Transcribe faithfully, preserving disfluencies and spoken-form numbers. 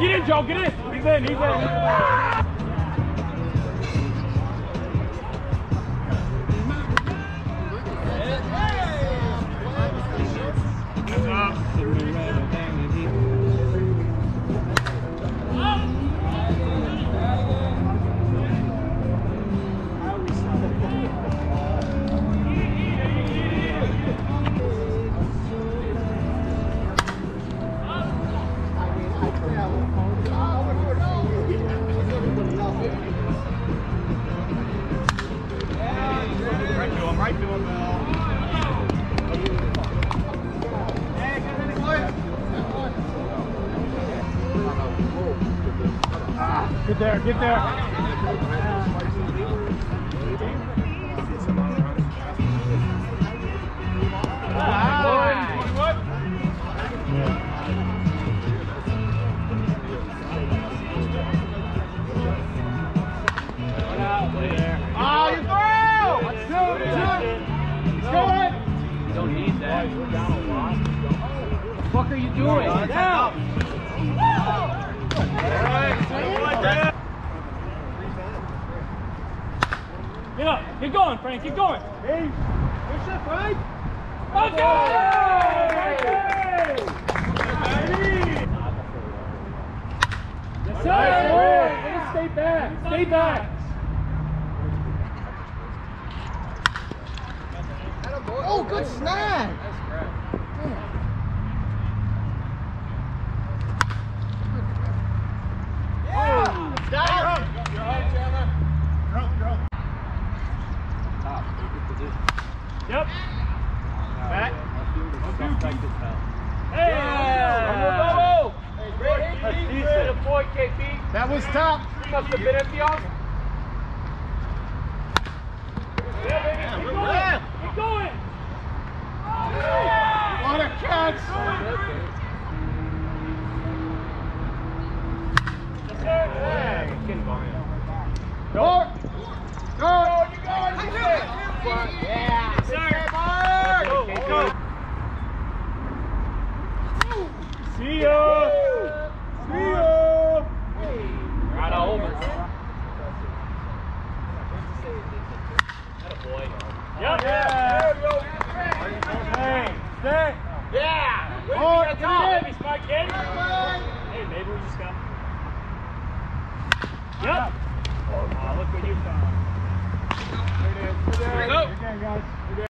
get in, Joe, get in. He's in, he's in. Right to him, Mel. Get there, get there. Oh, you throw! Let's do it, let's do it. Let's go in. You don't need that. You're down a lot. What the fuck are you doing? Down. Get up. Get going, Frank. Get going. Hey, push it, Frank. Okay! Yes, sir. Nice. Stay back. Stay back. Oh, good snag! Yeah! Down! You're home, Chandler. You're home, you're home. Yep. Back. Hey! Yeah. Hey, great hit, decent point, K P. That was tough. Must have been empty off. Yeah, baby. Keep going. Keep going. What a catch! Go! Go! You going? You good? Yeah! Sir. Mark! Go, go. See ya! See ya! Right over. Attaboy. Yep. Yeah! Hey, stay. Yeah! Oh, Whip me come at on, top. baby, smart kid. Hey, maybe we just got. Yep. Oh, look what you found. There it is. There it is. Go. Again, guys.